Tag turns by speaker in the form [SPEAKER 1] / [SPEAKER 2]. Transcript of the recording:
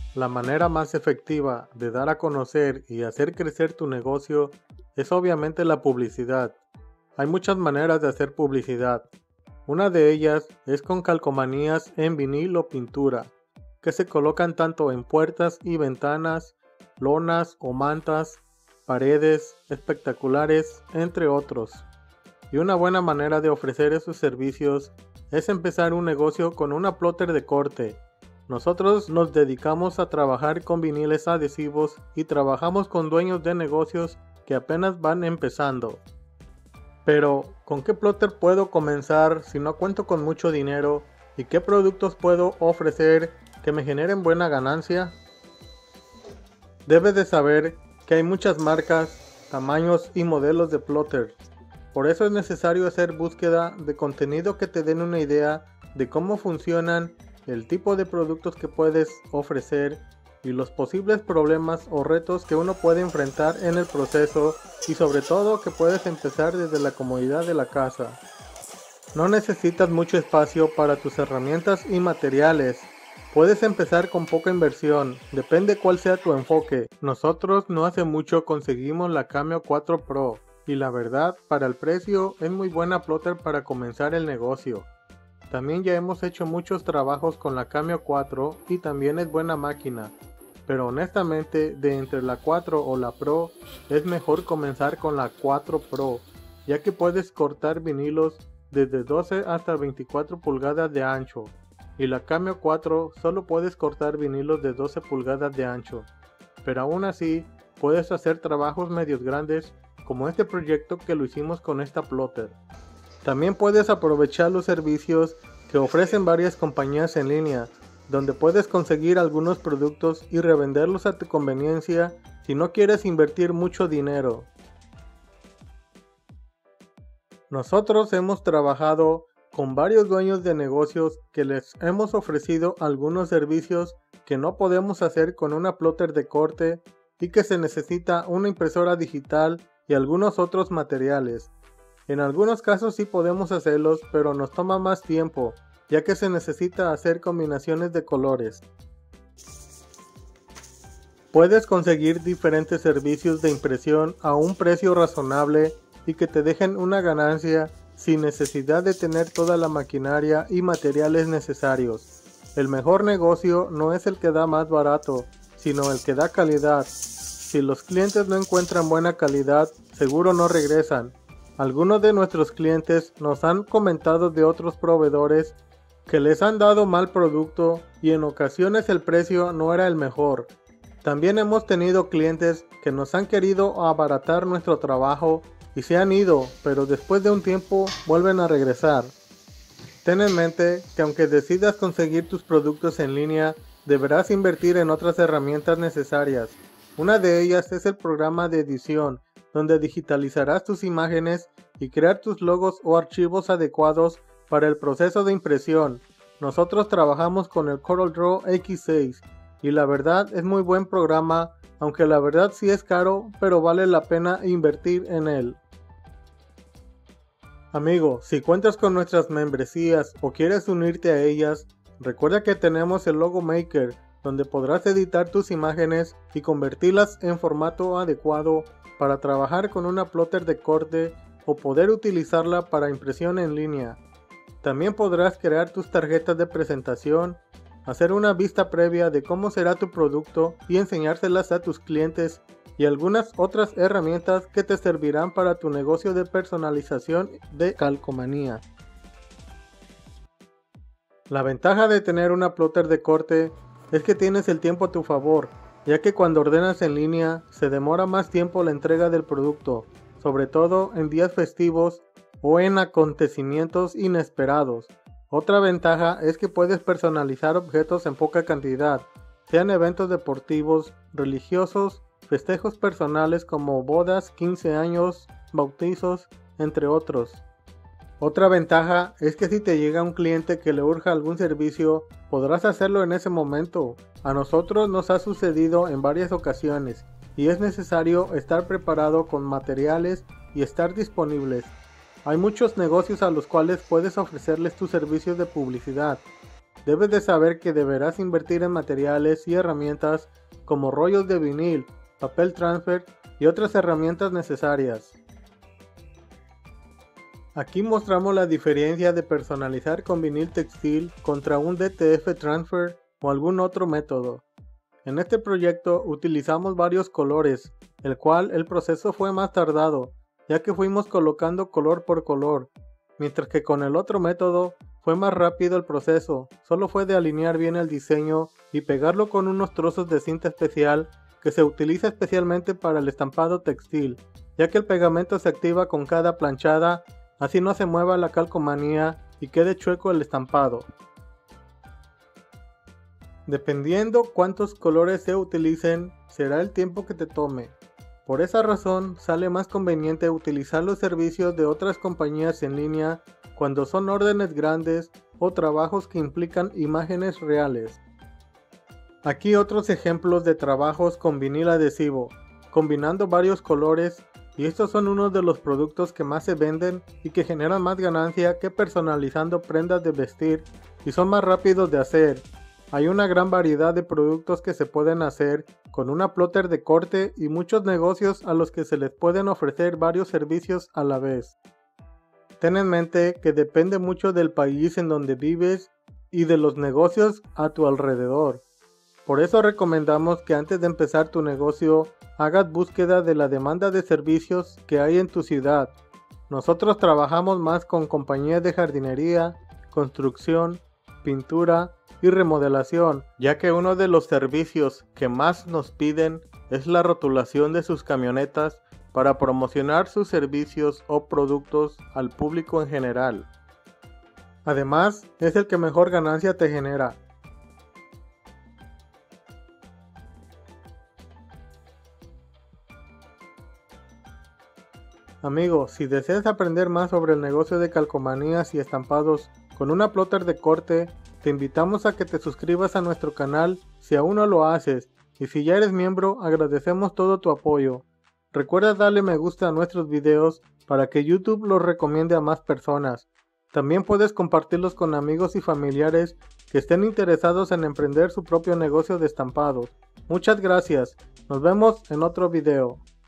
[SPEAKER 1] La manera más efectiva de dar a conocer y hacer crecer tu negocio es obviamente la publicidad. Hay muchas maneras de hacer publicidad. Una de ellas es con calcomanías en vinil o pintura, que se colocan tanto en puertas y ventanas, lonas o mantas, paredes espectaculares, entre otros. Y una buena manera de ofrecer esos servicios es empezar un negocio con una plotter de corte. Nosotros nos dedicamos a trabajar con viniles adhesivos y trabajamos con dueños de negocios que apenas van empezando. Pero, ¿con qué plotter puedo comenzar si no cuento con mucho dinero? ¿Y qué productos puedo ofrecer que me generen buena ganancia? Debes de saber que hay muchas marcas, tamaños y modelos de plotter. Por eso es necesario hacer búsqueda de contenido que te den una idea de cómo funcionan, el tipo de productos que puedes ofrecer y los posibles problemas o retos que uno puede enfrentar en el proceso, y sobre todo que puedes empezar desde la comodidad de la casa. No necesitas mucho espacio para tus herramientas y materiales. Puedes empezar con poca inversión, depende cuál sea tu enfoque. Nosotros no hace mucho conseguimos la Cameo 4 Pro y la verdad, para el precio es muy buena plotter para comenzar el negocio. También ya hemos hecho muchos trabajos con la Cameo 4 y también es buena máquina, pero honestamente de entre la 4 o la Pro es mejor comenzar con la 4 Pro, ya que puedes cortar vinilos desde 12 hasta 24 pulgadas de ancho, y la Cameo 4 solo puedes cortar vinilos de 12 pulgadas de ancho, pero aún así puedes hacer trabajos medios grandes como este proyecto que lo hicimos con esta plotter. También puedes aprovechar los servicios que ofrecen varias compañías en línea, donde puedes conseguir algunos productos y revenderlos a tu conveniencia si no quieres invertir mucho dinero. Nosotros hemos trabajado con varios dueños de negocios que les hemos ofrecido algunos servicios que no podemos hacer con una plotter de corte y que se necesita una impresora digital y algunos otros materiales. En algunos casos sí podemos hacerlos, pero nos toma más tiempo, ya que se necesita hacer combinaciones de colores. Puedes conseguir diferentes servicios de impresión a un precio razonable y que te dejen una ganancia sin necesidad de tener toda la maquinaria y materiales necesarios. El mejor negocio no es el que da más barato, sino el que da calidad. Si los clientes no encuentran buena calidad, seguro no regresan. Algunos de nuestros clientes nos han comentado de otros proveedores que les han dado mal producto y en ocasiones el precio no era el mejor. También hemos tenido clientes que nos han querido abaratar nuestro trabajo y se han ido, pero después de un tiempo vuelven a regresar. Ten en mente que aunque decidas conseguir tus productos en línea, deberás invertir en otras herramientas necesarias. Una de ellas es el programa de edición, donde digitalizarás tus imágenes y crear tus logos o archivos adecuados para el proceso de impresión. Nosotros trabajamos con el CorelDRAW X6 y la verdad es muy buen programa, aunque la verdad sí es caro, pero vale la pena invertir en él. Amigo, si cuentas con nuestras membresías o quieres unirte a ellas, recuerda que tenemos el Logo Maker, donde podrás editar tus imágenes y convertirlas en formato adecuado para trabajar con una plotter de corte o poder utilizarla para impresión en línea. También podrás crear tus tarjetas de presentación, hacer una vista previa de cómo será tu producto y enseñárselas a tus clientes y algunas otras herramientas que te servirán para tu negocio de personalización de calcomanía. La ventaja de tener una plotter de corte es que tienes el tiempo a tu favor, ya que cuando ordenas en línea se demora más tiempo la entrega del producto, sobre todo en días festivos o en acontecimientos inesperados. Otra ventaja es que puedes personalizar objetos en poca cantidad, sean eventos deportivos, religiosos, festejos personales como bodas, 15 años, bautizos, entre otros. Otra ventaja es que si te llega un cliente que le urja algún servicio, podrás hacerlo en ese momento. A nosotros nos ha sucedido en varias ocasiones y es necesario estar preparado con materiales y estar disponibles. Hay muchos negocios a los cuales puedes ofrecerles tus servicios de publicidad. debes de saber que deberás invertir en materiales y herramientas como rollos de vinil, papel transfer y otras herramientas necesarias. Aquí mostramos la diferencia de personalizar con vinil textil contra un DTF transfer o algún otro método. En este proyecto utilizamos varios colores, el cual el proceso fue más tardado, ya que fuimos colocando color por color, mientras que con el otro método fue más rápido el proceso, solo fue de alinear bien el diseño y pegarlo con unos trozos de cinta especial que se utiliza especialmente para el estampado textil, ya que el pegamento se activa con cada planchada, así no se mueva la calcomanía y quede chueco el estampado. Dependiendo cuántos colores se utilicen, será el tiempo que te tome. Por esa razón, sale más conveniente utilizar los servicios de otras compañías en línea cuando son órdenes grandes o trabajos que implican imágenes reales. Aquí otros ejemplos de trabajos con vinil adhesivo, combinando varios colores, y estos son unos de los productos que más se venden y que generan más ganancia que personalizando prendas de vestir y son más rápidos de hacer. Hay una gran variedad de productos que se pueden hacer con una plotter de corte y muchos negocios a los que se les pueden ofrecer varios servicios a la vez. Ten en mente que depende mucho del país en donde vives y de los negocios a tu alrededor. Por eso recomendamos que antes de empezar tu negocio hagas búsqueda de la demanda de servicios que hay en tu ciudad. Nosotros trabajamos más con compañías de jardinería, construcción, pintura y remodelación, ya que uno de los servicios que más nos piden es la rotulación de sus camionetas para promocionar sus servicios o productos al público en general. Además, es el que mejor ganancia te genera. Amigo, si deseas aprender más sobre el negocio de calcomanías y estampados con una plotter de corte, te invitamos a que te suscribas a nuestro canal si aún no lo haces, y si ya eres miembro, agradecemos todo tu apoyo. Recuerda darle me gusta a nuestros videos para que YouTube los recomiende a más personas. También puedes compartirlos con amigos y familiares que estén interesados en emprender su propio negocio de estampados. Muchas gracias, nos vemos en otro video.